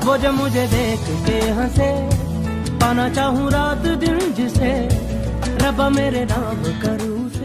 वो जो मुझे देख के हंसे, पाना चाहूँ रात दिन जिसे, रब्बा मेरे नाम करूँ।